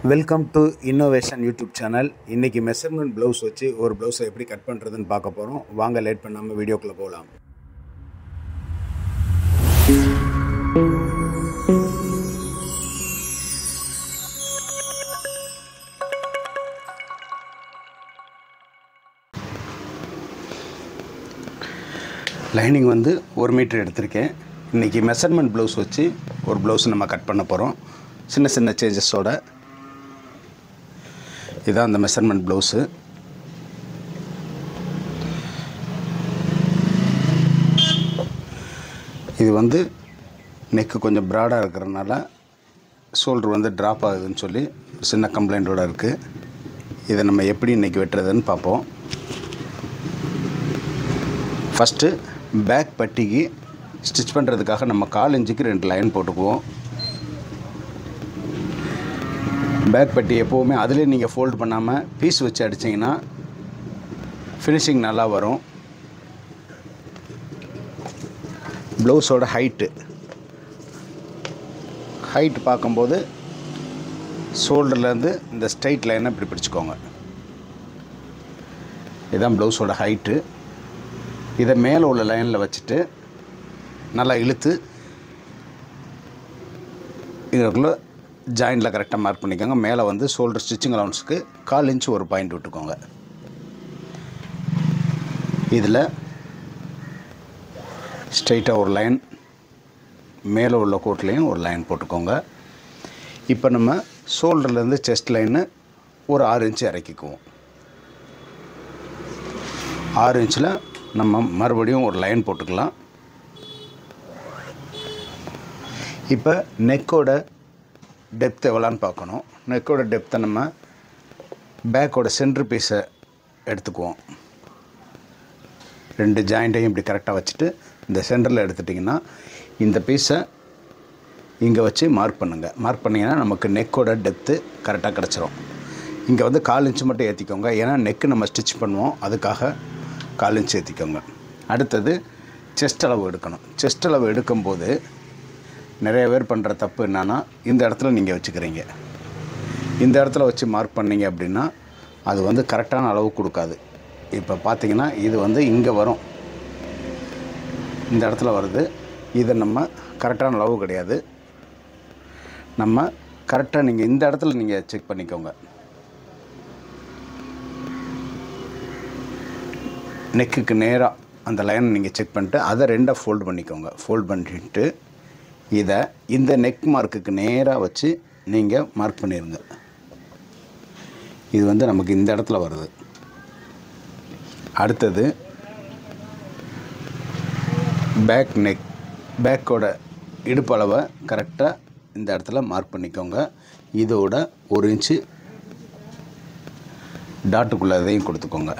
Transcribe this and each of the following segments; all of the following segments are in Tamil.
Welcome to innovation YouTube channel. இன்றைக்கி மெஷர்மெண்ட் ப்ளவுஸ் வச்சு ஒரு ப்ளவுஸை எப்படி கட் பண்ணுறதுன்னு பார்க்க போகிறோம். வாங்க லேட் பண்ணாமல் வீடியோக்குள்ளே போகலாம். லைனிங் வந்து 1 மீட்டர் எடுத்திருக்கேன். இன்றைக்கி மெஷர்மெண்ட் ப்ளவுஸ் வச்சு ஒரு ப்ளவுஸ் நம்ம கட் பண்ண போகிறோம். சின்ன சின்ன சேஞ்சஸோட. இதுதான் அந்த மெஷர்மெண்ட் ப்ளவுஸு. இது வந்து நெக்கு கொஞ்சம் ப்ராடாக இருக்கிறதுனால ஷோல்டர் வந்து ட்ராப் ஆகுதுன்னு சொல்லி சின்ன கம்ப்ளைண்ட்டோடு இருக்குது. இதை நம்ம எப்படி இன்றைக்கி வெட்டுறதுன்னு பார்ப்போம். ஃபஸ்ட்டு பேக் பட்டிக்கு ஸ்டிச் பண்ணுறதுக்காக நம்ம 1/4 இன்ச்சுக்கு 2 லைன் போட்டுக்குவோம். பேக் பட்டி எப்போவுமே அதிலே நீங்கள் ஃபோல்டு பண்ணாமல் பீஸ் வச்சு அடிச்சிங்கன்னா ஃபினிஷிங் நல்லா வரும். ப்ளவுஸோட ஹைட்டு பார்க்கும்போது ஷோல்டர்லேருந்து இந்த ஸ்ட்ரைட் லைனை இப்படி பிடிச்சிக்கோங்க. இதுதான் ப்ளவுஸோட ஹைட்டு. இதை மேலே உள்ள லைனில் வச்சுட்டு நல்லா இழுத்து இதுக்குள்ளே ஜாயிண்டில் கரெக்டாக மார்க் பண்ணிக்கோங்க. மேலே வந்து ஷோல்டர் ஸ்டிச்சிங் அலவுன்ஸுக்கு 1/4 இன்ச்சு ஒரு பாயிண்ட் விட்டுக்கோங்க. இதில் ஸ்ட்ரைட்டாக ஒரு லைன், மேலே உள்ள கோட்லேயும் ஒரு லைன் போட்டுக்கோங்க. இப்போ நம்ம ஷோல்டர்லேருந்து செஸ்ட் லைனு ஒரு 6 இன்ச்சு இறக்கிக்குவோம். 6 இன்ச்சில் நம்ம மறுபடியும் ஒரு லைன் போட்டுக்கலாம். இப்போ நெக்கோட டெப்த் எவ்வளோன்னு பார்க்கணும். நெக்கோட டெப்த்தை நம்ம பேக்கோட சென்ட்ரு பீஸை எடுத்துக்குவோம். 2 ஜாயிண்ட்டையும் இப்படி கரெக்டாக வச்சுட்டு இந்த சென்டரில் எடுத்துட்டிங்கன்னா இந்த பீஸை இங்கே வச்சு மார்க் பண்ணுங்கள். மார்க் பண்ணிங்கன்னா நமக்கு நெக்கோட டெப்த்து கரெக்டாக கிடச்சிரும். இங்கே வந்து 1/4 இன்ச்சு மட்டும் ஏற்றிக்கோங்க. ஏன்னா நெக்கு நம்ம ஸ்டிச் பண்ணுவோம், அதுக்காக 1/4 இன்ச்சு ஏற்றிக்கோங்க. அடுத்தது செஸ்ட் அளவு எடுக்கணும். செஸ்ட் அளவு எடுக்கும்போது நிறைய பேர் பண்ணுற தப்பு என்னென்னா, இந்த இடத்துல நீங்கள் வச்சுக்கிறீங்க. இந்த இடத்துல வச்சு மார்க் பண்ணிங்க அப்படின்னா அது வந்து கரெக்டான அளவு கொடுக்காது. இப்போ பார்த்தீங்கன்னா இது வந்து இங்கே வரும், இந்த இடத்துல வருது. இதை நம்ம கரெக்டான அளவு கிடையாது. நம்ம கரெக்டாக நீங்கள் இந்த இடத்துல நீங்கள் செக் பண்ணிக்கோங்க. நெக்குக்கு நேராக அந்த லைனை நீங்கள் செக் பண்ணிட்டு அதை 2ஆக ஃபோல்டு பண்ணிக்கோங்க. ஃபோல்ட் பண்ணிட்டு இதை இந்த நெக் மார்க்குக்கு நேராக வச்சு நீங்கள் மார்க் பண்ணிடுங்க. இது வந்து நமக்கு இந்த இடத்துல வருது. அடுத்தது பேக்கோட இடுப்பளவை கரெக்டாக இந்த இடத்துல மார்க் பண்ணிக்கோங்க. இதோட 1 இன்ச்சு டாட்டுக்குள்ளே இதையும் கொடுத்துக்கோங்க.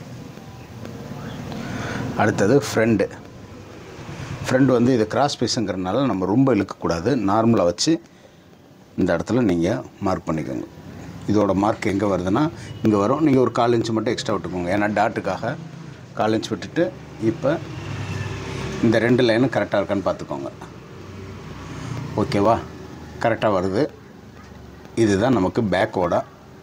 அடுத்தது ஃப்ரண்ட் வந்து இது கிராஸ் பீஸுங்கிறதுனால நம்ம ரொம்ப இழுக்கக்கூடாது. நார்மலாக வச்சு இந்த இடத்துல நீங்கள் மார்க் பண்ணிக்கோங்க. இதோட மார்க் எங்கே வருதுன்னா இங்கே வரும். நீங்கள் ஒரு 1/4 இன்ச்சு மட்டும் எக்ஸ்ட்ரா விட்டுக்கோங்க. ஏன்னா டாட்டுக்காக 1/4 இன்ச்சு விட்டுட்டு இப்போ இந்த 2 லைனும் கரெக்டாக இருக்கான்னு பார்த்துக்கோங்க. ஓகேவா? கரெக்டாக வருது. இதுதான் நமக்கு பேக்கோட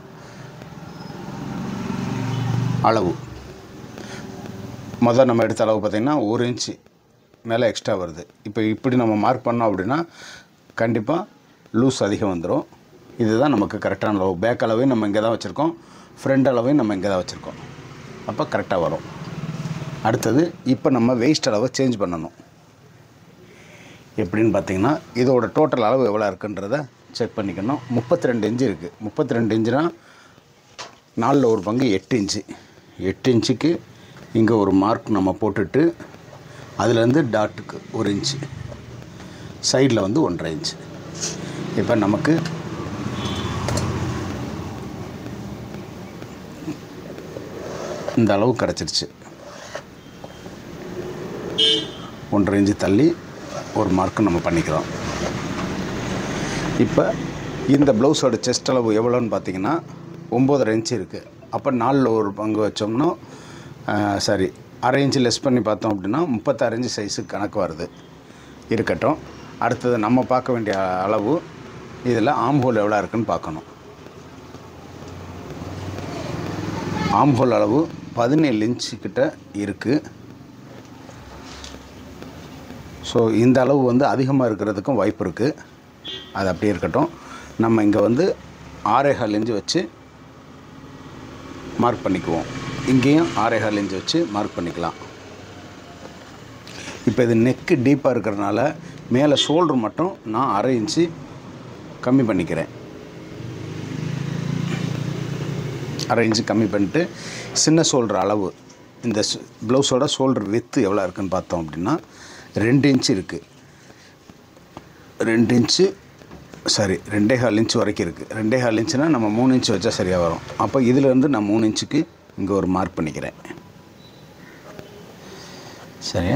அளவு. முதல் நம்ம எடுத்த அளவு பார்த்திங்கன்னா 1 இன்ச்சு மேலே எக்ஸ்ட்ரா வருது. இப்போ இப்படி நம்ம மார்க் பண்ணோம் அப்படின்னா கண்டிப்பாக லூஸ் அதிகம் வந்துடும். இதுதான் நமக்கு கரெக்டான அளவு. பேக் அளவையும் நம்ம இங்கே தான் வச்சுருக்கோம், ஃப்ரண்ட் அளவையும் நம்ம இங்கே தான் வச்சுருக்கோம். அப்போ கரெக்டாக வரும். அடுத்தது இப்போ நம்ம வெயிஸ்ட் அளவை சேஞ்ச் பண்ணணும். எப்படின்னு பார்த்திங்கன்னா இதோட டோட்டல் அளவு எவ்வளோ இருக்குன்றதை செக் பண்ணிக்கணும். 32 இன்ச்சு இருக்குது. 32 இன்ச்சுனா 4ல் 1 பங்கு 8 இன்ச்சு. 8 இன்ச்சுக்கு இங்கே ஒரு மார்க் நம்ம போட்டுட்டு அதுலேருந்து டாட்டுக்கு 1 இன்ச்சு, சைடில் வந்து 1.5 இன்ச்சு. இப்போ நமக்கு இந்த அளவு கிடச்சிருச்சு. 1.5 இன்ச்சு தள்ளி ஒரு மார்க்கு நம்ம பண்ணிக்கிறோம். இப்போ இந்த ப்ளவுஸோட செஸ்ட் அளவு எவ்வளோன்னு பார்த்தீங்கன்னா 9.5 இன்ச்சு இருக்குது. அப்போ 4ல் 1 பங்கு வச்சோம்னா சரி 1/2 இன்ச்சு லெஸ் பண்ணி பார்த்தோம் அப்படின்னா 36 இன்ச்சு சைஸுக்கு கணக்கு வருது. இருக்கட்டும். அடுத்தது நம்ம பார்க்க வேண்டிய அளவு இதில் ஆம் ஹோல் எவ்வளோ இருக்குன்னு பார்க்கணும். ஆம் ஹோல் அளவு 17 இன்ச்சு கிட்ட இருக்குது. ஸோ இந்த அளவு வந்து அதிகமாக இருக்கிறதுக்கும் வாய்ப்பு இருக்குது. அது அப்படியே இருக்கட்டும். நம்ம இங்கே வந்து 6.25 இன்ச்சு வச்சு மார்க் பண்ணிக்குவோம். இங்கேயும் 6.25 இன்ச்சு வச்சு மார்க் பண்ணிக்கலாம். இப்போ இது நெக்கு டீப்பாக இருக்கிறதுனால மேலே ஷோல்டர் மட்டும் நான் 1/2 இன்ச்சு கம்மி பண்ணிக்கிறேன். 1/2 இன்ச்சு கம்மி பண்ணிட்டு சின்ன ஷோல்டர் அளவு இந்த ப்ளவுஸோட ஷோல்டர் வித்து எவ்வளோ இருக்குதுன்னு பார்த்தோம் அப்படின்னா 2 இன்ச்சு இருக்குது. 2 இன்ச்சு 2.25 இன்ச்சு வரைக்கும் இருக்குது. 2.25 இன்ச்சுனா நம்ம 3 இன்ச்சு வச்சா சரியாக வரும். அப்போ இதிலேருந்து நான் 3 இன்ச்சுக்கு இங்கே ஒரு மார்க் பண்ணிக்கிறேன். சரியா?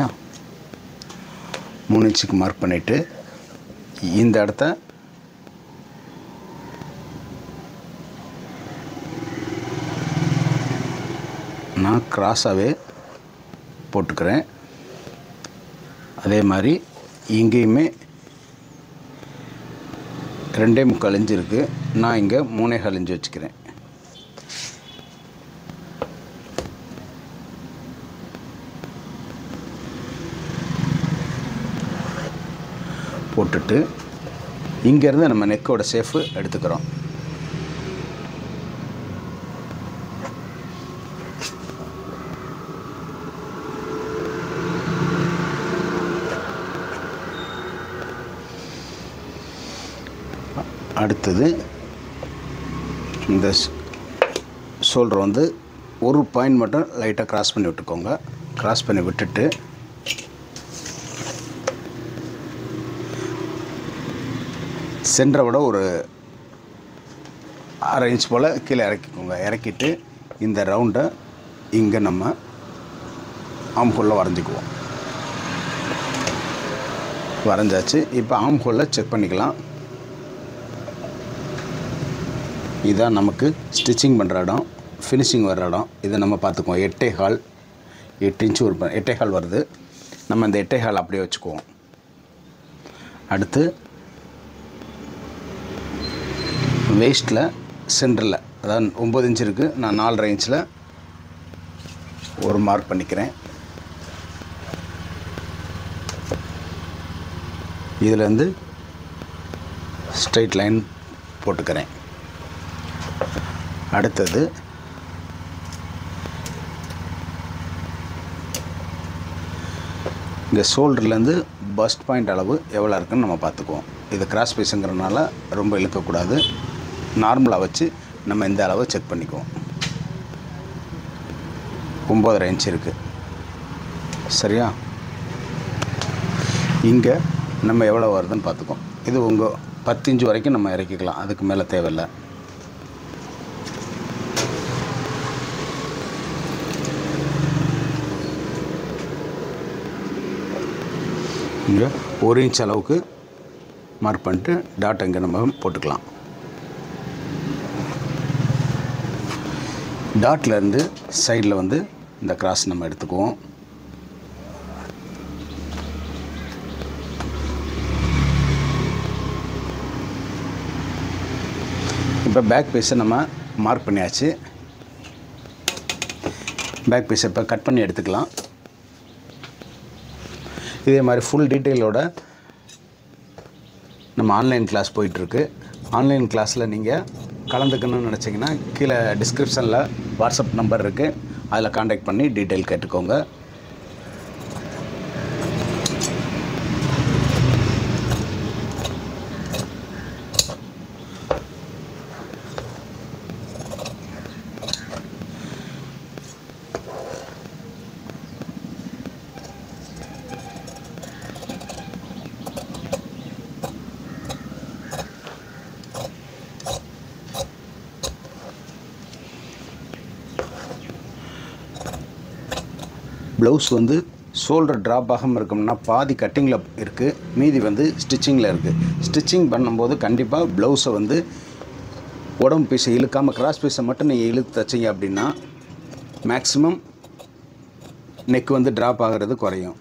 3 இன்ச்சுக்கு மார்க் பண்ணிவிட்டு இந்த இடத்த நான் கிராஸாகவே போட்டுக்கிறேன். அதே மாதிரி இங்கேயுமே 2.25 இன்ச்சு இருக்குது. நான் இங்கே 3.25 இன்ச்சு வச்சுக்கிறேன். போட்டுட்டு இங்கேருந்து நம்ம நெக்கோட ஷேப்பு எடுத்துக்கிறோம். அடுத்தது இந்த ஷோல்டர் வந்து ஒரு பாயிண்ட் மட்டும் லைட்டாக கிராஸ் பண்ணி விட்டுக்கோங்க. கிராஸ் பண்ணி விட்டுட்டு சென்டரை விட ஒரு 1/2 இன்ச் போல் கீழே இறக்கிக்கோங்க. இறக்கிட்டு இந்த ரவுண்டை இங்கே நம்ம ஆம் ஹோலில் வரைஞ்சிக்குவோம். வரைஞ்சாச்சு. இப்போ ஆம் ஹோலில் செக் பண்ணிக்கலாம். இதுதான் நமக்கு ஸ்டிச்சிங் பண்ணுற இடம், ஃபினிஷிங் வர்ற இடம். இதை நம்ம பார்த்துக்குவோம். 8 இன்ச்சு ஒரு 8.25 வருது. நம்ம இந்த 8.25 அப்படியே வச்சுக்குவோம். அடுத்து வேஸ்ட்டில் சென்டரில் அதாவது 9 இன்ச்சு இருக்குது. நான் 4.5 இன்ச்சில் ஒரு மார்க் பண்ணிக்கிறேன். இதிலேருந்து ஸ்ட்ரைட் லைன் போட்டுக்கிறேன். அடுத்தது இங்கே ஷோல்டர்லேருந்து பஸ்ட் பாயிண்ட் அளவு எவ்வளோ இருக்குன்னு நம்ம பார்த்துக்குவோம். இது கிராஸ் பீஸுங்கிறதுனால ரொம்ப இழுக்கக்கூடாது. நார்மலாக வச்சு நம்ம இந்த அளவை செக் பண்ணிக்குவோம். 9.5 இன்ச்சு இருக்குது. சரியா? இங்கே நம்ம எவ்வளோ வருதுன்னு பார்த்துக்குவோம். இது உங்கள் 10 இன்ச்சு வரைக்கும் நம்ம இறக்கிக்கலாம். அதுக்கு மேலே தேவையில்லை. இங்கே 1 இன்ச் அளவுக்கு மார்க் பண்ணிட்டு டாட் இங்கே நம்ம போட்டுக்கலாம். டாட்லேருந்து சைடில் வந்து இந்த கிராஸ் நம்ம எடுத்துக்குவோம். இப்போ பேக் பீஸை நம்ம மார்க் பண்ணியாச்சு. பேக் பீஸை இப்போ கட் பண்ணி எடுத்துக்கலாம். இதே மாதிரி ஃபுல் டீட்டெயிலோட நம்ம ஆன்லைன் கிளாஸ் போயிட்டுருக்கு. ஆன்லைன் கிளாஸில் நீங்கள் கலந்துக்கணும்னு நினச்சிங்கன்னா கீழே டிஸ்கிரிப்ஷனில் வாட்ஸ்அப் நம்பர் இருக்குது. அதில் காண்டாக்ட் பண்ணி டீட்டெயில் கேட்டுக்கோங்க. ப்ளவுஸ் வந்து ஷோல்டர் ட்ராப் ஆகாமல் இருக்கணும்னா பாதி கட்டிங்கில் இருக்குது, மீதி வந்து ஸ்டிச்சிங்கில் இருக்குது. ஸ்டிச்சிங் பண்ணும்போது கண்டிப்பாக ப்ளவுஸை வந்து உடம்பு பீஸை இழுக்காமல் கிராஸ் பீஸை மட்டும் நீங்கள் இழுத்து தைச்சிங்க அப்படின்னா மேக்ஸிமம் நெக் வந்து ட்ராப் ஆகிறது குறையும்.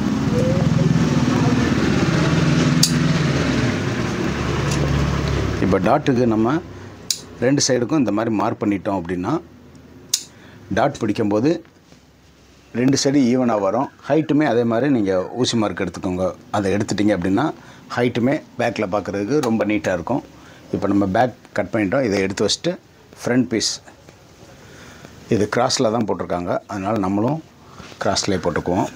இப்போ இப்போ டாட்டுக்கு நம்ம 2 சைடுக்கும் இந்த மாதிரி மார்க் பண்ணிட்டோம் அப்படின்னா டாட் பிடிக்கும்போது 2 சைடு ஈவனாக வரும். ஹைட்டுமே அதே மாதிரி நீங்கள் ஊசி மார்க் எடுத்துக்கோங்க. அதை எடுத்துட்டிங்க அப்படின்னா ஹைட்டுமே பேக்கில் பார்க்குறதுக்கு ரொம்ப நீட்டாக இருக்கும். இப்போ நம்ம பேக் கட் பண்ணிட்டோம். இதை எடுத்து வச்சுட்டு ஃப்ரண்ட் பீஸ் இது கிராஸில் தான் போட்டிருக்காங்க, அதனால் நம்மளும் கிராஸ்லேயே போட்டுக்குவோம்.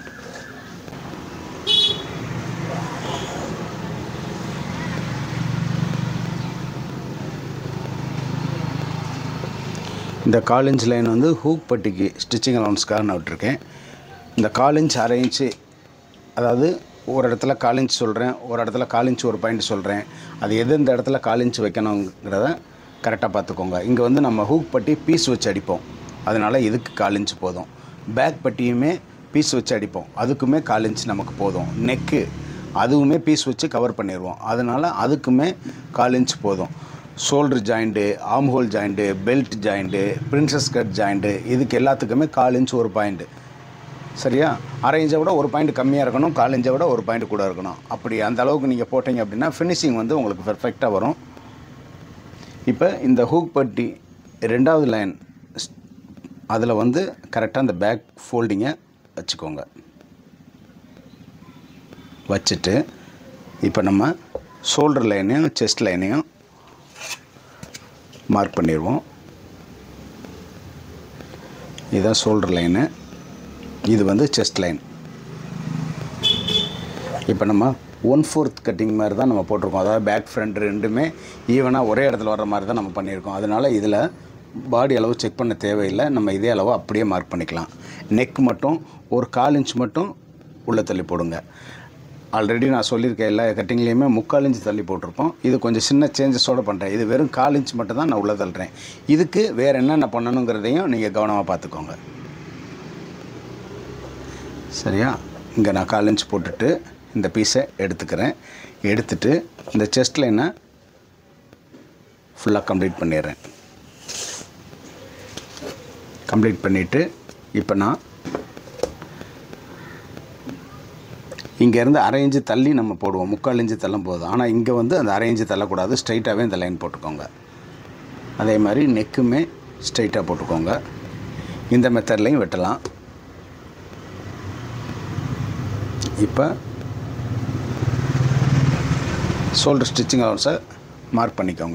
இந்த 1/4 இன்ச் லைன் வந்து ஹூக் பட்டிக்கு ஸ்டிச்சிங் அலவன்ஸ்க்காக நான் விட்டுருக்கேன். இந்த 1/4 இன்ச் 1/2 இன்ச்சு, அதாவது ஒரு இடத்துல 1/4 இன்ச் சொல்கிறேன், ஒரு இடத்துல 1/4 இன்ச் ஒரு பாயிண்ட் சொல்கிறேன். அது எந்த இடத்துல 1/4 இன்ச் வைக்கணுங்கிறத கரெக்டாக பார்த்துக்கோங்க. இங்கே வந்து நம்ம ஹூக் பட்டி பீஸ் வச்சு அடிப்போம், அதனால் இதுக்கு 1/4 இன்ச் போதும். பேக் பட்டியுமே பீஸ் வச்சு அடிப்போம், அதுக்குமே 1/4 இன்ச் நமக்கு போதும். நெக்கு அதுவுமே பீஸ் வச்சு கவர் பண்ணிடுவோம், அதனால் அதுக்குமே 1/4 இன்ச் போதும். Shoulder joint, armhole joint, belt joint, princess cut joint, இதுக்கு எல்லாத்துக்குமே 1/4 இன்ச் ஒரு பாயிண்ட்டு. சரியா? 1/2 இன்ச்சை விட ஒரு பாயிண்ட் கம்மியாக இருக்கணும், 1/4 இன்ச்சை விட ஒரு பாயிண்ட் கூட இருக்கணும். அப்படி அந்த அளவுக்கு நீங்கள் போட்டிங்க அப்படின்னா ஃபினிஷிங் வந்து உங்களுக்கு பெர்ஃபெக்டாக வரும். இப்போ இந்த ஹூக் பட்டி 2வது லைன் அதில் வந்து கரெக்டாக அந்த பேக் ஃபோல்டிங்கை வச்சுக்கோங்க. வச்சுட்டு இப்போ நம்ம ஷோல்டர் லைனையும் செஸ்ட் லைனையும் மார்க் பண்ணிடுவோம். இதுதான் ஷோல்டர் லைனு, இது வந்து செஸ்ட் லைன். இப்போ நம்ம 1/4 கட்டிங் மாதிரி தான் நம்ம போட்டிருக்கோம், அதாவது பேக் ஃப்ரண்ட் ரெண்டுமே ஈவனாக ஒரே இடத்துல வர்ற மாதிரி தான் நம்ம பண்ணியிருக்கோம். அதனால் இதில் பாடி அளவு செக் பண்ண தேவையில்லை, நம்ம இதே அளவு அப்படியே மார்க் பண்ணிக்கலாம். நெக் மட்டும் ஒரு 1/4 இன்ச் மட்டும் உள்ளே தள்ளி போடுங்க. ஆல்ரெடி நான் சொல்லியிருக்கேன், எல்லா கட்டிங்லேயுமே 3/4 இன்ச் தள்ளி போட்டிருப்போம். இது கொஞ்சம் சின்ன சேஞ்சஸோடு பண்ணுறேன். இது வெறும் 1/4 இன்ச் மட்டும் தான் நான் உள்ளே தள்ளுறேன். இதுக்கு வேறு என்னென்ன பண்ணணுங்கிறதையும் நீங்கள் கவனமாக பார்த்துக்கோங்க. சரியா? இங்கே நான் 1/4 இன்ச் போட்டுட்டு இந்த பீஸை எடுத்துக்கிறேன். எடுத்துட்டு இந்த செஸ்ட் லைனை ஃபுல்லாக கம்ப்ளீட் பண்ணிடுறேன். கம்ப்ளீட் பண்ணிவிட்டு இப்போ நான் இங்கேருந்து 1/2 இன்ச்சு தள்ளி நம்ம போடுவோம். 3/4 இன்ச்சு தள்ளும் போதும். ஆனால் இங்கே வந்து அந்த 1/2 இன்ச்சு தள்ளக்கூடாது, ஸ்ட்ரைட்டாகவே இந்த லைன் போட்டுக்கோங்க. அதே மாதிரி நெக்குமே ஸ்ட்ரைட்டாக போட்டுக்கோங்க. இந்த மெத்தட்லையும் வெட்டலாம். இப்போ ஷோல்டர் ஸ்டிச்சிங் அலவன்ஸை மார்க் பண்ணிக்கோங்க.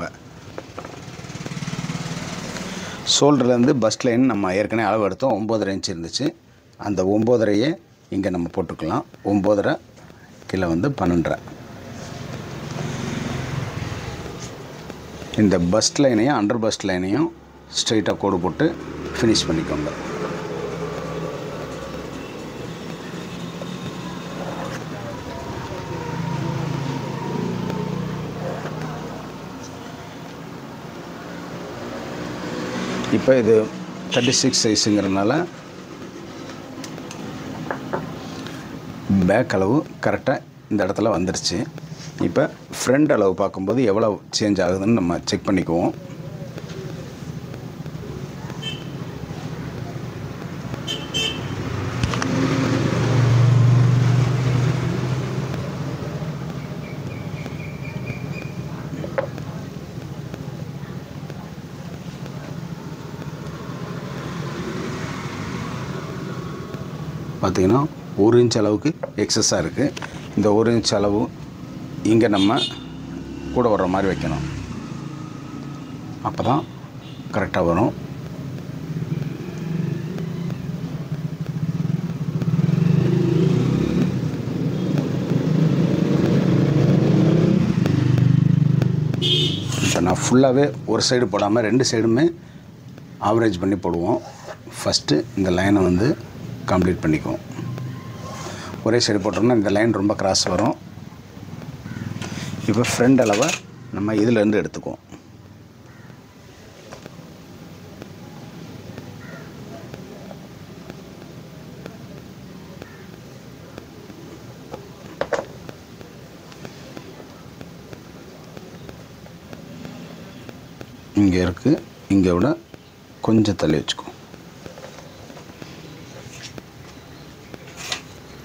ஷோல்டர்லேருந்து பஸ்ட் லைன் நம்ம ஏற்கனவே அளவு எடுத்தோம், 9.5 இன்ச் இருந்துச்சு. அந்த 9.5 இங்கே நம்ம போட்டுக்கலாம். 9.5 கீழே வந்து 12.5. இந்த பஸ்ட் லைனையும் அண்டர் பஸ்ட் லைனையும் ஸ்ட்ரைட்டாக கோடு போட்டு ஃபினிஷ் பண்ணிக்கோங்க. இப்போ இது 36 சைஸுங்கிறதுனால பேக் அளவு கரெக்டாக இந்த இடத்துல வந்துருச்சு. இப்போ ஃப்ரண்ட் அளவு பார்க்கும்போது எவ்வளோ சேஞ்ச் ஆகுதுன்னு நம்ம செக் பண்ணிக்குவோம். பார்த்திங்கன்னா 1 இன்ச் அளவுக்கு எக்ஸஸாக இருக்குது. இந்த 1 இன்ச் அளவு இங்கே நம்ம கூட வர்ற மாதிரி வைக்கணும், அப்போ தான் கரெக்டாக வரும். இப்போ நான் ஃபுல்லாகவே ஒரு சைடு போடாமல் 2 சைடுமே ஆவரேஜ் பண்ணி போடுவோம். ஃபஸ்ட்டு இந்த லைனை வந்து கம்ப்ளீட் பண்ணிக்குவோம். ஒரே சைடு போட்டோம்னா இந்த லைன் ரொம்ப கிராஸ் வரும். இப்போ ஃப்ரண்ட் அளவை நம்ம இதிலேருந்து எடுத்துக்குவோம். இங்கே இருக்குது, இங்கே விட கொஞ்சம் தள்ளி வச்சுக்குவோம்.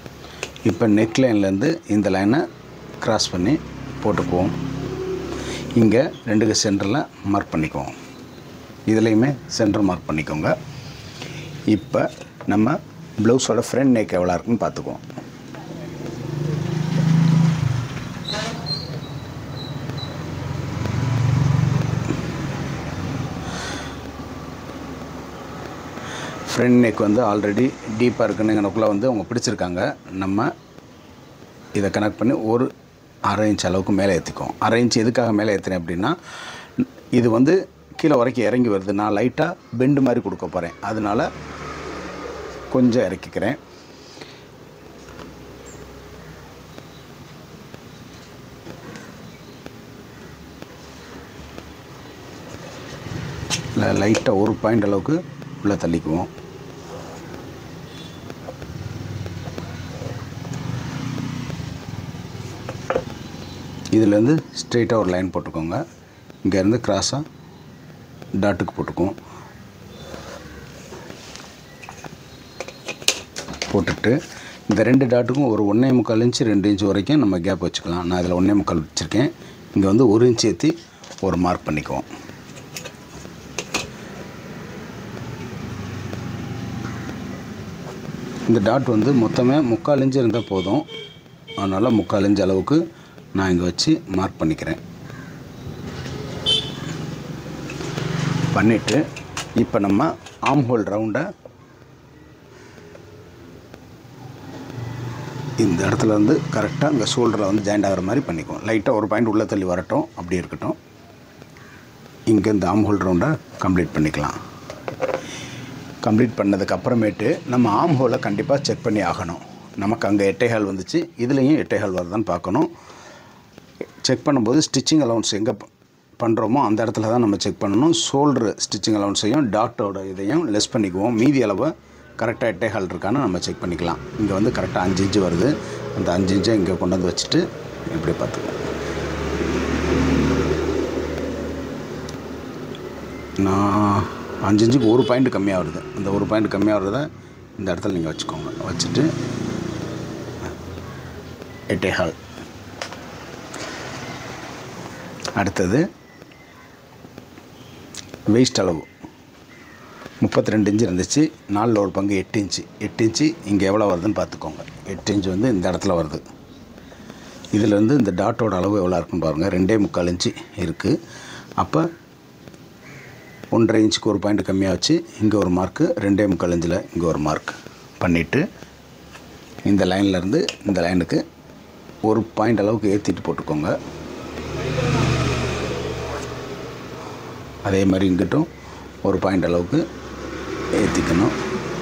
இப்போ நெக் லைன்லேருந்து இந்த லைனை கிராஸ் பண்ணி போட்டுக்குவோம். இங்கே ரெண்டுக்கு சென்டரில் மார்க் பண்ணிக்குவோம். இதுலேயுமே சென்டர் மார்க் பண்ணிக்கோங்க. இப்போ நம்ம ப்ளவுஸோட ஃப்ரண்ட் நெக் எவ்வளோ இருக்குன்னு பார்த்துக்குவோம். ஃப்ரண்ட் நெக் வந்து ஆல்ரெடி டீப்பாக இருக்குன்னுங்கனக்குள்ளே வந்து அவங்க பிடிச்சிருக்காங்க. நம்ம இதை கனெக்ட் பண்ணி ஒரு 1/2 இன்ச் அளவுக்கு மேலே ஏற்றிக்குவோம். 1/2 இன்ச் எதுக்காக மேலே ஏற்றினேன் அப்படின்னா, இது வந்து கீழே வரைக்கும் இறங்கி வருது. நான் லைட்டாக பெண்டு மாதிரி கொடுக்க போகிறேன், அதனால் கொஞ்சம் இறக்கிக்கிறேன். லைட்டாக ஒரு பாயிண்ட் அளவுக்கு உள்ளே தள்ளிக்குவோம். இதிலேருந்து ஸ்ட்ரெயிட்டாக ஒரு லைன் போட்டுக்கோங்க. இங்கேருந்து கிராஸாக டாட்டுக்கு போட்டுக்குவோம். போட்டுட்டு இந்த 2 டாட்டுக்கும் ஒரு 1.25 இன்ச்சு 2 இன்ச்சு வரைக்கும் நம்ம கேப் வச்சுக்கலாம். நான் இதில் 1.25 வச்சுருக்கேன். இங்கே வந்து 1 இன்ச்சு ஏற்றி ஒரு மார்க் பண்ணிக்குவோம். இந்த டாட் வந்து மொத்தமே 3/4 இன்ச்சு இருந்தால் போதும். அதனால் 3/4 இன்ச்சு அளவுக்கு நான் இங்கே வச்சு மார்க் பண்ணிக்கிறேன். பண்ணிவிட்டு இப்போ நம்ம ஆர்ம் ஹோல் ரவுண்டை இந்த இடத்துல வந்து கரெக்டாக இந்த ஷோல்டரில் வந்து ஜாயிண்ட் ஆகிற மாதிரி பண்ணிக்குவோம். லைட்டாக ஒரு பாயிண்ட் உள்ளே தள்ளி வரட்டும், அப்படி இருக்கட்டும். இங்கே இந்த ஆர்ம் ஹோல் ரவுண்டை கம்ப்ளீட் பண்ணிக்கலாம். கம்ப்ளீட் பண்ணதுக்கு அப்புறமேட்டு நம்ம ஆர்ம் ஹோலை கண்டிப்பாக செக் பண்ணி ஆகணும். நமக்கு அங்கே 8.25 வந்துச்சு, இதுலேயும் 8.25 வருதான்னு பார்க்கணும். செக் பண்ணும்போது ஸ்டிச்சிங் அலவுன்ஸ் எங்கே பண்ணுறோமோ அந்த இடத்துல தான் நம்ம செக் பண்ணணும். ஷோல்டரு ஸ்டிச்சிங் அலவுன்ஸையும் டாட்டோட இதையும் லெஸ் பண்ணிக்குவோம். மீதி அளவு கரெக்டாக 8.25 இருக்கான்னு நம்ம செக் பண்ணிக்கலாம். இங்கே வந்து கரெக்டாக 5 இன்ச்சு வருது. அந்த 5 இன்ச்சை இங்கே கொண்டு வந்து வச்சுட்டு இப்படி பார்த்துக்கலாம். நான் 5 இன்ச்சுக்கு ஒரு பாயிண்ட் கம்மியாக வருது. அந்த ஒரு பாயிண்ட் கம்மியாக வருத இந்த இடத்துல நீங்கள் வச்சுக்கோங்க. வச்சுட்டு 8.25. அடுத்தது வெயிஸ்ட் அளவு 32 இன்ச்சு இருந்துச்சு. 4 ஒரு பங்கு 8 இன்ச்சு. 8 இன்ச்சு இங்கே எவ்வளோ வருதுன்னு பார்த்துக்கோங்க. 8 இன்ச்சு வந்து இந்த இடத்துல வருது. இதிலேருந்து இந்த டாட்டோட அளவு எவ்வளோ இருக்குன்னு பாருங்கள். 2.25 இன்ச்சு இருக்குது. அப்போ 1.5 இன்ச்சுக்கு ஒரு பாயிண்ட் கம்மியாக வச்சு இங்கே ஒரு மார்க்கு, 2.25 இன்ச்சில் இங்கே ஒரு மார்க் பண்ணிவிட்டு இந்த லைன்லேருந்து இந்த லைனுக்கு ஒரு பாயிண்ட் அளவுக்கு ஏற்றிட்டு போட்டுக்கோங்க. அதே மாதிரி இங்கிட்டும் ஒரு பாயிண்ட் அளவுக்கு ஏற்றிக்கணும்.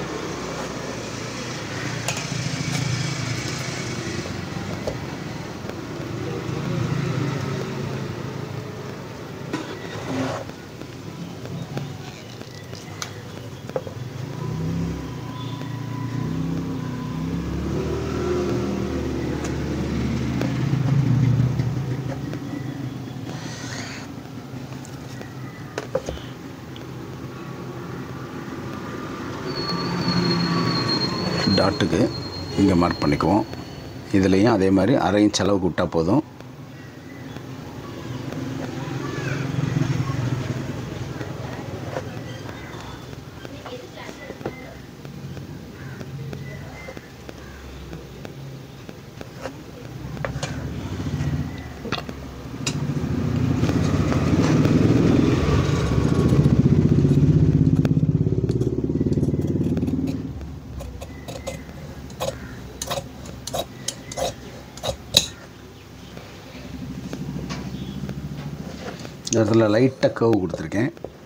டாட்டுக்கு இங்கே மார்க் பண்ணிக்குவோம். இதுலேயும் அதே மாதிரி 1/2 இன்ச் அளவுக்கு விட்டால் போதும். இந்த இடத்துல லைட்டாக கர்வ் கொடுத்துருக்கேன்.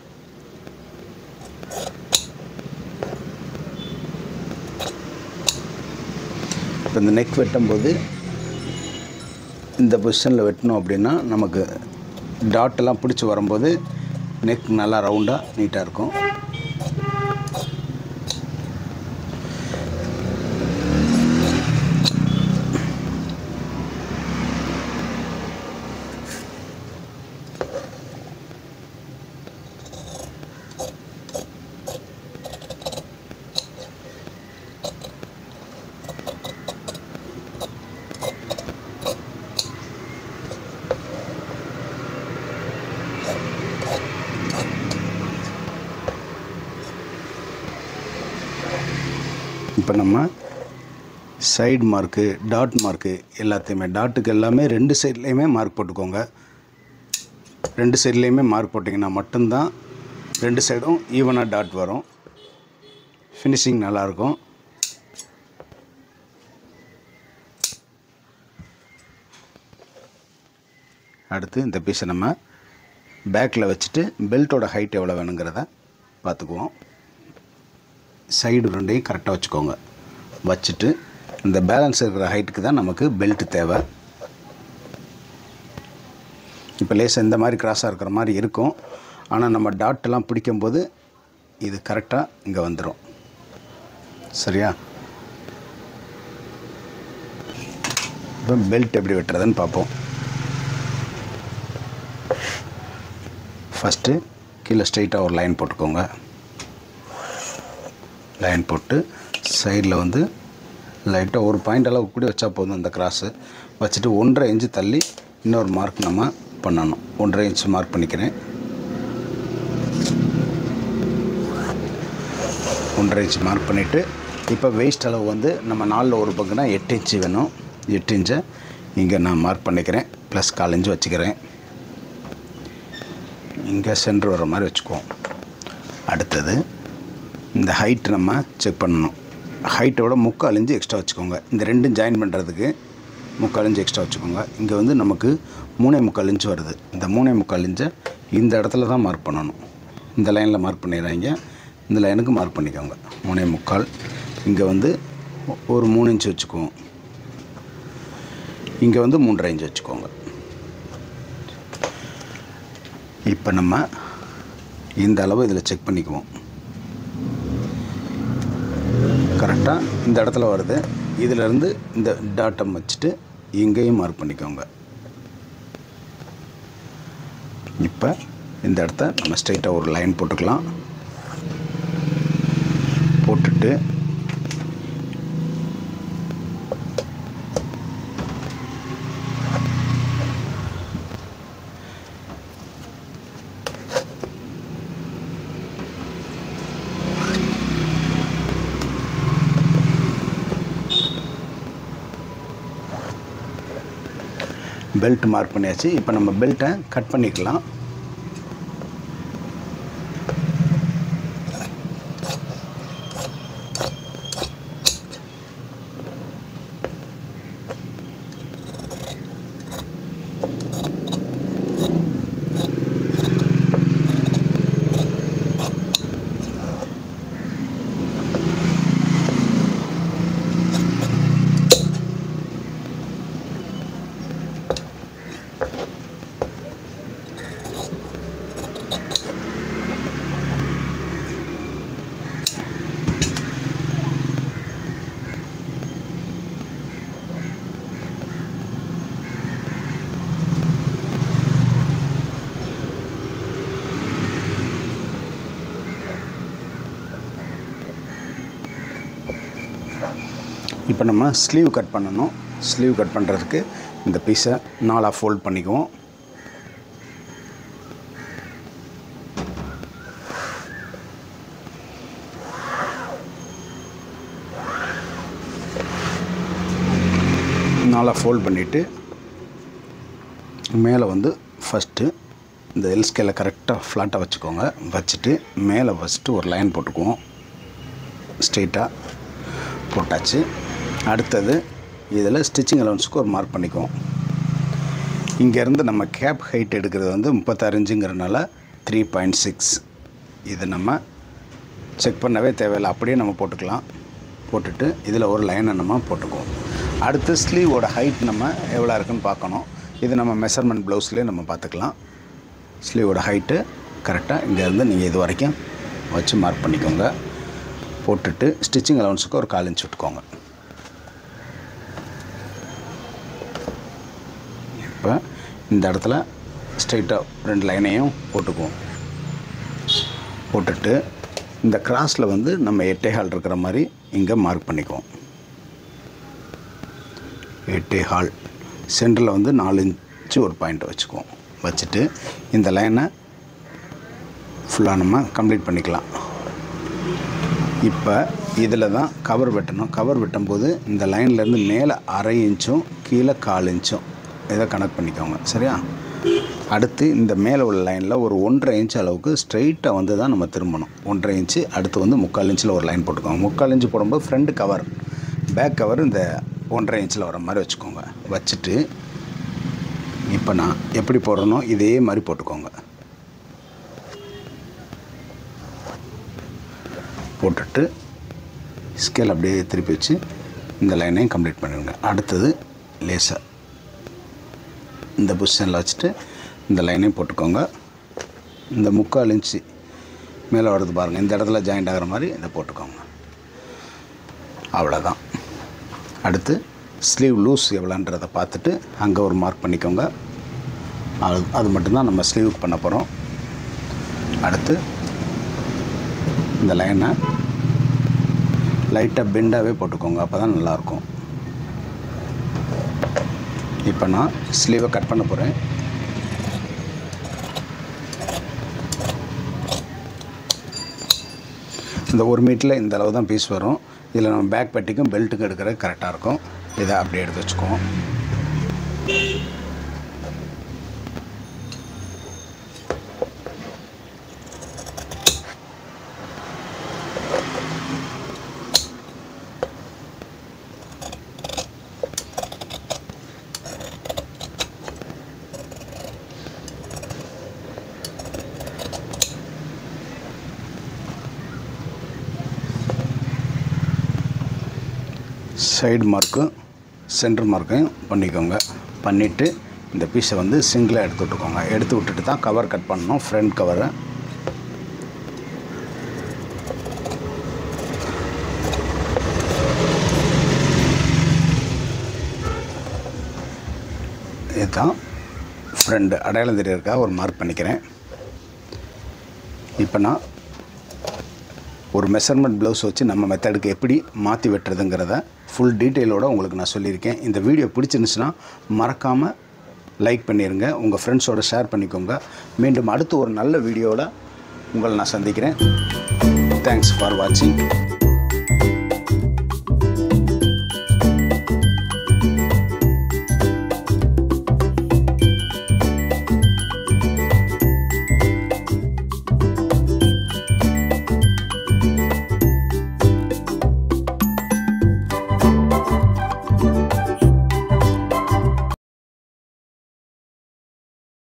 இப்போ இந்த நெக் வெட்டும்போது இந்த பொசிஷனில் வெட்டணும் அப்படின்னா நமக்கு டாட்டெல்லாம் பிடிச்சி வரும்போது நெக் நல்லா ரவுண்டாக நீட்டாக இருக்கும். இப்போ நம்ம சைடு மார்க்கு, டாட் மார்க்கு எல்லாத்தையுமே, டாட்டுக்கு எல்லாமே 2 சைட்லேயுமே மார்க் போட்டுக்கோங்க. 2 சைட்லேயுமே மார்க் போட்டிங்கன்னா மட்டும்தான் 2 சைடும் ஈவனாக டாட் வரும். ஃபினிஷிங் நல்லாயிருக்கும். அடுத்து இந்த பீஸை நம்ம பேக்கில் வச்சுட்டு பெல்ட்டோட ஹைட் எவ்வளோ வேணுங்கிறத பார்த்துக்குவோம். சைடு ரெண்டையும் கரெக்டாக வச்சுக்கோங்க. வச்சுட்டு இந்த பேலன்ஸ் இருக்கிற ஹைட்டுக்கு தான் நமக்கு பெல்ட்டு தேவை. இப்போ லேசாக இந்த மாதிரி கிராஸாக இருக்கிற மாதிரி இருக்கும். ஆனால் நம்ம டாட்டெல்லாம் பிடிக்கும்போது இது கரெக்டாக இங்கே வந்துடும். சரியா? இப்போ பெல்ட் எப்படி வெட்டுறதுன்னு பார்ப்போம். ஃபஸ்ட்டு கீழே ஸ்ட்ரைட்டாக ஒரு லைன் போட்டுக்கோங்க. லைன் போட்டு சைடில் வந்து லைட்டாக ஒரு பாயிண்ட் அளவு கூட வச்சா போதும். அந்த கிராஸு வச்சுட்டு 1.5 இன்ச்சு தள்ளி இன்னொரு மார்க் நம்ம பண்ணணும். 1.5 இன்ச்சு மார்க் பண்ணிக்கிறேன். 1.5 இன்ச்சு மார்க் பண்ணிவிட்டு இப்போ வேஸ்ட் அளவு வந்து நம்ம 4ல் ஒரு பங்குனா 8 இன்ச்சு வேணும். 8 இன்ச்சை இங்கே நான் மார்க் பண்ணிக்கிறேன். ப்ளஸ் 4 இன்ச்சு வச்சுக்கிறேன். இங்கே சென்டர் வர மாதிரி வச்சுக்குவோம். அடுத்தது இந்த ஹைட் நம்ம செக் பண்ணணும். ஹைட்டோட 3/4 இன்ச்சு எக்ஸ்ட்ரா வச்சுக்கோங்க. இந்த ரெண்டும் ஜாயின் பண்ணுறதுக்கு 3/4 இன்ச்சு எக்ஸ்ட்ரா வச்சுக்கோங்க. இங்கே வந்து நமக்கு 3.25 இன்ச்சு வருது. இந்த 3.25 இன்ச்சை இந்த இடத்துல தான் மார்க் பண்ணணும். இந்த லைனில் மார்க் பண்ணிடுறாங்க. இந்த லைனுக்கு மார்க் பண்ணிக்கோங்க. 3.25. இங்கே வந்து ஒரு 3 இன்ச்சு வச்சுக்குவோம். இங்கே வந்து 3.5 இன்ச்சு வச்சுக்கோங்க. இப்போ நம்ம இந்த அளவு இதில் செக் பண்ணிக்குவோம். கரெக்டாக இந்த இடத்துல வருது. இதிலேருந்து இந்த டாட்டம் வச்சுட்டு இங்கேயும் மார்க் பண்ணிக்கோங்க. இப்போ இந்த இடத்த நம்ம ஸ்ட்ரைட்டாக ஒரு லைன் போட்டுக்கலாம். போட்டுட்டு பெல்ட் மார்க் பண்ணியாச்சு. இப்போ நம்ம பெல்ட்டை கட் பண்ணிக்கலாம். இப்போ நம்ம ஸ்லீவ் கட் பண்ணணும். ஸ்லீவ் கட் பண்ணுறதுக்கு இந்த பீஸை 4ஆக ஃபோல்ட் பண்ணிக்குவோம். ஃபோல்ட் பண்ணிவிட்டு மேலே வந்து ஃபஸ்ட்டு இந்த எல் ஸ்கேலை கரெக்டாக ஃப்ளாட்டாக வச்சுக்கோங்க. வச்சுட்டு மேலே ஃபஸ்ட்டு ஒரு லைன் போட்டுக்குவோம். ஸ்ட்ரெயிட்டாக போட்டாச்சு. அடுத்தது இதில் ஸ்டிச்சிங் அலவன்ஸுக்கு ஒரு மார்க் பண்ணிக்குவோம். இங்கேருந்து நம்ம கேப் ஹைட் எடுக்கிறது வந்து 36 இன்ச்சுங்கிறனால 3.6. இது நம்ம செக் பண்ணவே தேவையில்லை, அப்படியே நம்ம போட்டுக்கலாம். போட்டுட்டு இதில் ஒரு லைனை நம்ம போட்டுக்குவோம். அடுத்து ஸ்லீவோட ஹைட் நம்ம எவ்வளோ இருக்குன்னு பார்க்கணும். இது நம்ம மெஷர்மெண்ட் ப்ளவுஸ்லேயே நம்ம பார்த்துக்கலாம். ஸ்லீவோட ஹைட்டு கரெக்டாக இங்கேருந்து நீங்கள் இது வரைக்கும் வச்சு மார்க் பண்ணிக்கோங்க. போட்டுட்டு ஸ்டிச்சிங் அலவன்ஸுக்கு ஒரு 4 இன்ச் விட்டுக்கோங்க. இப்போ இந்த இடத்துல ஸ்ட்ரைட்டாக 2 லைனையும் போட்டுக்குவோம். போட்டுட்டு இந்த கிராஸில் வந்து நம்ம 8.25 இருக்கிற மாதிரி இங்கே மார்க் பண்ணிக்குவோம். 8.25 சென்டரில் வந்து 4 இன்ச்சு ஒரு பாயிண்ட் வச்சுக்குவோம். வச்சுட்டு இந்த லைனை ஃபுல்லாக நம்ம கம்ப்ளீட் பண்ணிக்கலாம். இப்போ இதில் தான் கவர் வெட்டணும். கவர் வெட்டும்போது இந்த லைன்லேருந்து மேலே 1/2 இன்ச்சும் கீழே 1/4 இன்ச்சும் இதை கனெக்ட் பண்ணிக்கோங்க. சரியா? அடுத்து இந்த மேலே உள்ள லைனில் ஒரு 1.5 இன்ச் அளவுக்கு ஸ்ட்ரைட்டாக வந்து தான் நம்ம திரும்பணும். 1.5 இன்ச்சு. அடுத்து வந்து 3/4 இன்ச்சில் ஒரு லைன் போட்டுக்கோங்க. 3/4 இன்ச்சு போடும்போது ஃப்ரண்ட் கவர், பேக் கவர் இந்த 1.5 இன்ச்சில் வர மாதிரி வச்சுக்கோங்க. வச்சுட்டு இப்போ நான் எப்படி போடுறனோ இதே மாதிரி போட்டுக்கோங்க. போட்டுட்டு ஸ்கேல் அப்படியே திருப்பி வச்சு இந்த லைனையும் கம்ப்ளீட் பண்ணிடுங்க. அடுத்தது லேசாக இந்த பொசிஷனில் வச்சுட்டு இந்த லைனையும் போட்டுக்கோங்க. இந்த 3/4 இன்ச்சு மேலே வருது பாருங்கள், இந்த இடத்துல ஜாயிண்ட் ஆகிற மாதிரி இதை போட்டுக்கோங்க. அவ்வளோதான். அடுத்து ஸ்லீவ் லூஸ் எவ்வளோன்றதை பார்த்துட்டு அங்கே ஒரு மார்க் பண்ணிக்கோங்க. அது மட்டும்தான் நம்ம ஸ்லீவுக்கு பண்ண போகிறோம். அடுத்து இந்த லைனை லைட்டாக பெண்டாகவே போட்டுக்கோங்க, அப்போ தான் நல்லாயிருக்கும். இப்போ நான் ஸ்லீவை கட் பண்ண போகிறேன். இந்த 1 மீட்டரில் இந்த அளவு தான் பீஸ் வரும். இதில் நம்ம பேக் பட்டிக்கும் பெல்ட்டுக்கும் எடுக்கிறது கரெக்டாக இருக்கும். இதை அப்படியே எடுத்து வச்சுக்குவோம். சைடு மார்க்கும் சென்டர் மார்க்கையும் பண்ணிக்கோங்க. பண்ணிவிட்டு இந்த பீஸை வந்து சிங்கிளாக எடுத்து விட்டுக்கோங்க. எடுத்து விட்டுட்டு தான் கவர் கட் பண்ணணும், ஃப்ரண்ட் கவரை. இதுதான் ஃப்ரண்ட் அடையாளம் தெரியறதுக்காக ஒரு மார்க் பண்ணிக்கிறேன். இப்போ நான் ஒரு மெஷர்மெண்ட் ப்ளவுஸ் வச்சு நம்ம மெத்தடுக்கு எப்படி மாற்றி வெட்டுறதுங்கிறத ஃபுல் டீட்டெயிலோடு உங்களுக்கு நான் சொல்லியிருக்கேன். இந்த வீடியோ பிடிச்சிருந்துச்சுன்னா மறக்காமல் லைக் பண்ணிடுங்க, உங்கள் ஃப்ரெண்ட்ஸோடு ஷேர் பண்ணிக்கோங்க. மீண்டும் அடுத்து ஒரு நல்ல வீடியோவில் உங்களை நான் சந்திக்கிறேன். தேங்க்ஸ் ஃபார் வாட்சிங்.